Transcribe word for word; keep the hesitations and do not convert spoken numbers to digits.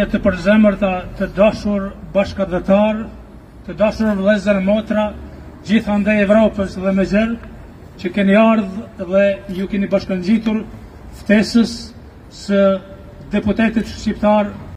përshëndetje të përzemërta të dashur bashkëdhetar, të dashur vëllezër e motra, gjithandej Evropës dhe me gjerë, që keni ardhë dhe ju keni bashkëngjitur ftesës së deputetit shqiptar